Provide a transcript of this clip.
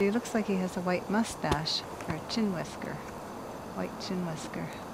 He looks like he has a white mustache or a chin whisker. White chin whisker.